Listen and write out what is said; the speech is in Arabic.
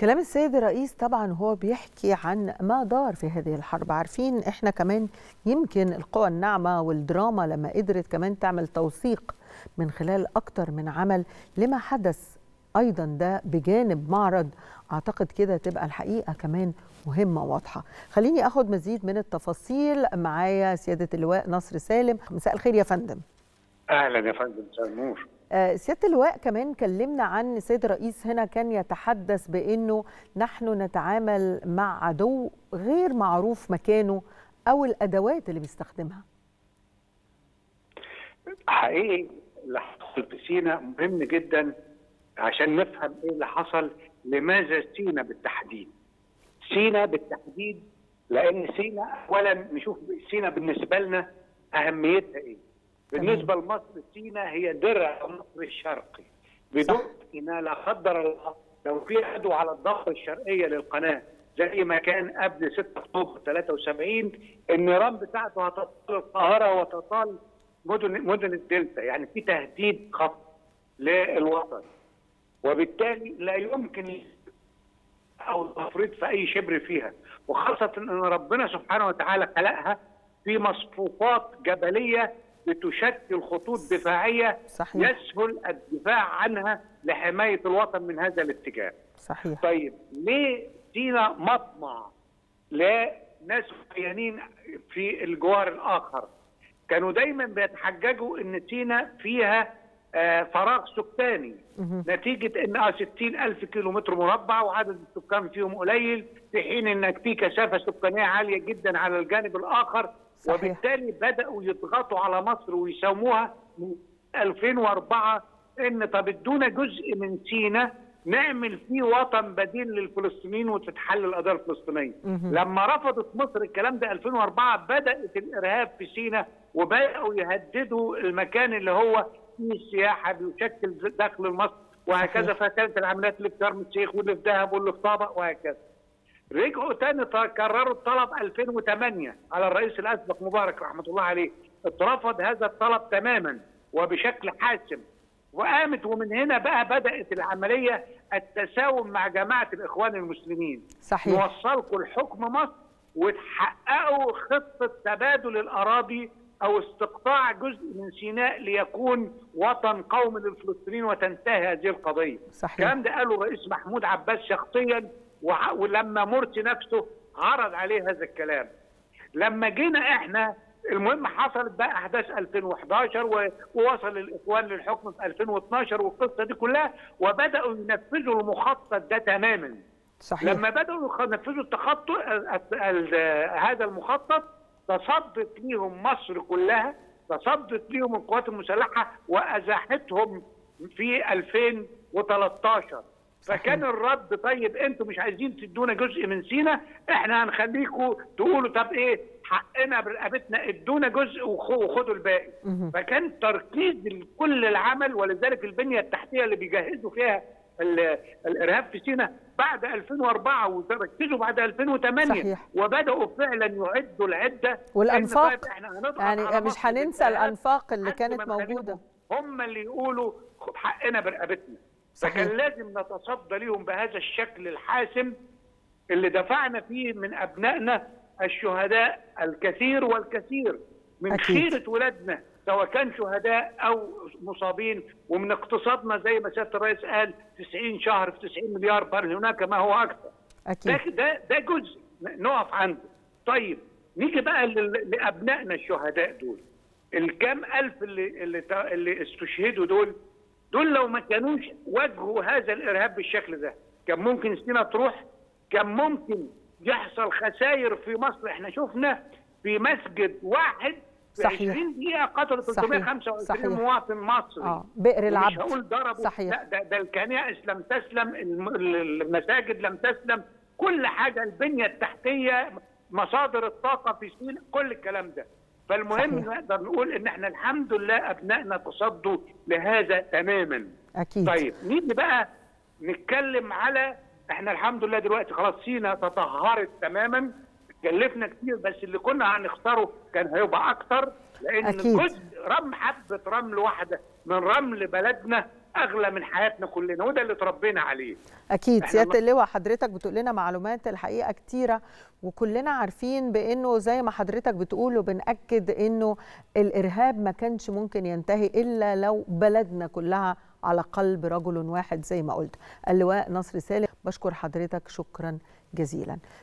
كلام السيد الرئيس طبعا هو بيحكي عن ما دار في هذه الحرب. عارفين احنا كمان يمكن القوى الناعمة والدراما لما قدرت كمان تعمل توثيق من خلال أكتر من عمل لما حدث أيضا ده بجانب معرض، أعتقد كده تبقى الحقيقة كمان مهمة واضحة. خليني أخد مزيد من التفاصيل. معايا سيادة اللواء نصر سالم. مساء الخير يا فندم. اهلا يا فندم، مساء النور. سيادة اللواء كمان كلمنا عن السيد الرئيس هنا كان يتحدث بأنه نحن نتعامل مع عدو غير معروف مكانه أو الأدوات اللي بيستخدمها. حقيقي اللي حصل في سيناء مهم جدا عشان نفهم ايه اللي حصل. لماذا سيناء بالتحديد؟ سيناء بالتحديد لأن سيناء أولا نشوف سيناء بالنسبة لنا أهميتها ايه. بالنسبة لمصر سيناء هي درع مصر الشرقي. بدون سيناء لا قدر الله لو في عدو على الضفة الشرقية للقناة زي ما كان قبل 6 أكتوبر 73 النيران بتاعته هتطال القاهرة وتطال مدن الدلتا، يعني في تهديد خطر للوطن، وبالتالي لا يمكن أو التفريط في أي شبر فيها، وخاصة أن ربنا سبحانه وتعالى خلقها في مصفوفات جبلية بتشكل خطوط دفاعية صحيح. يسهل الدفاع عنها لحماية الوطن من هذا الاتجاه. صحيح. طيب ليه سيناء مطمع لناس معينين في الجوار الآخر؟ كانوا دايما بيتحججوا ان سيناء فيها فراغ سكاني نتيجة ان 60,000 كيلومتر مربع وعدد السكان فيهم قليل، في حين انك في كثافة سكانية عالية جدا على الجانب الآخر. صحيح. وبالتالي بدأوا يضغطوا على مصر ويسموها من 2004 ان طب ادونا جزء من سيناء نعمل فيه وطن بديل للفلسطينيين وتتحل القضيه الفلسطينيه. لما رفضت مصر الكلام ده 2004 بدات الارهاب في سيناء وبداوا يهددوا المكان اللي هو فيه السياحه بيشكل دخل مصر وهكذا. فكانت العمليات اللي في شرم الشيخ واللي في دهب واللي في طابق وهكذا. رجعوا تاني كرروا الطلب 2008 على الرئيس الاسبق مبارك رحمه الله عليه، اترفض هذا الطلب تماما وبشكل حاسم، وقامت ومن هنا بقى بدأت العملية التساوم مع جماعة الإخوان المسلمين. صحيح. نوصلكم لحكم مصر وتحققوا خطة تبادل الأراضي أو استقطاع جزء من سيناء ليكون وطن قومي للفلسطينيين وتنتهي هذه القضية. صحيح. الكلام ده قاله الرئيس محمود عباس شخصيا، ولما مرسي نفسه عرض عليه هذا الكلام. لما جينا احنا المهم حصلت بقى احداث 2011 ووصل الاخوان للحكم في 2012 والقصه دي كلها وبداوا ينفذوا المخطط ده تماما. صحيح. لما بداوا ينفذوا هذا المخطط تصدت ليهم مصر كلها، تصدت ليهم القوات المسلحه وازاحتهم في 2013. فكان الرد طيب انتوا مش عايزين تدونا جزء من سيناء، احنا هنخليكم تقولوا طب ايه حقنا برقبتنا، ادونا جزء وخدوا الباقي. فكان تركيز كل العمل، ولذلك البنيه التحتيه اللي بيجهزوا فيها الارهاب في سيناء بعد 2004 وركزوا بعد 2008. صحيح. وبداوا فعلا يعدوا العده والانفاق، يعني مش هننسى الانفاق اللي كانت موجوده. هم اللي يقولوا حقنا برقبتنا. فكان لازم نتصدى ليهم بهذا الشكل الحاسم اللي دفعنا فيه من أبنائنا الشهداء الكثير والكثير من خيرة ولادنا سواء كان شهداء أو مصابين، ومن اقتصادنا زي ما سيادة الرئيس قال 90 شهر في 90 مليار، بل هناك ما هو أكثر. أكيد. ده جزء نقف عنده. طيب نيجي بقى لأبنائنا الشهداء دول، الكام ألف اللي استشهدوا دول لو ما كانوش واجهوا هذا الارهاب بالشكل ده كان ممكن سيناء تروح، كان ممكن يحصل خسائر في مصر. احنا شفنا في مسجد واحد في 20 دقيقه قتلوا 325 مواطن مصري. بئر العبد. مش هقول ضربوا. صحيح. لا ده الكنائس لم تسلم، المساجد لم تسلم، كل حاجه، البنيه التحتيه، مصادر الطاقه في سيناء، كل الكلام ده. فالمهم نقدر نقول ان احنا الحمد لله ابنائنا تصدوا لهذا تماما. اكيد. طيب نيجي بقى نتكلم على احنا الحمد لله دلوقتي خلاص سيناء تطهرت تماما، كلفنا كتير بس اللي كنا هنختاره كان هيبقى اكتر، لان أكيد. جزء حبه رمل واحده من رمل بلدنا اغلى من حياتنا كلنا، وده اللي اتربينا عليه. اكيد سياده اللواء، حضرتك بتقول لنا معلومات الحقيقه كتيره، وكلنا عارفين بانه زي ما حضرتك بتقول وبنأكد انه الارهاب ما كانش ممكن ينتهي الا لو بلدنا كلها على قلب رجل واحد زي ما قلت. اللواء نصر سالم، بشكر حضرتك شكرا جزيلا.